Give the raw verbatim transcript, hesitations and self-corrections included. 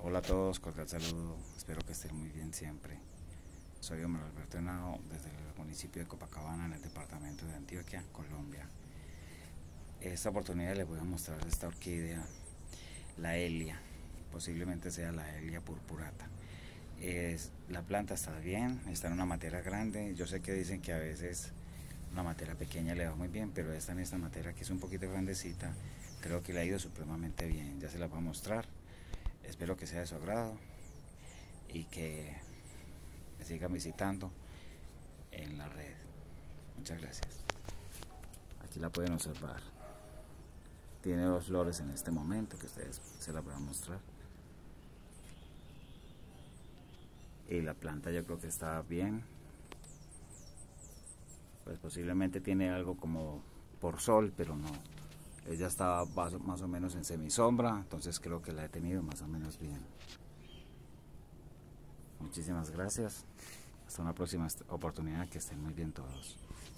Hola a todos, cordial saludo, espero que estén muy bien siempre. Soy Omar Alberto Henao desde el municipio de Copacabana en el departamento de Antioquia, Colombia. Esta oportunidad les voy a mostrar esta orquídea, la Helia, posiblemente sea la Helia purpurata. Es, la planta está bien, está en una matera grande. Yo sé que dicen que a veces una matera pequeña le va muy bien, pero esta en esta matera que es un poquito grandecita, creo que le ha ido supremamente bien. Ya se la voy a mostrar. Espero que sea de su agrado y que me sigan visitando en la red. Muchas gracias. Aquí la pueden observar. Tiene dos flores en este momento que ustedes se las voy a mostrar. Y la planta yo creo que está bien. Pues posiblemente tiene algo como por sol, pero no. Ella estaba más o menos en semisombra, entonces creo que la he tenido más o menos bien. Muchísimas gracias. Hasta una próxima oportunidad, que estén muy bien todos.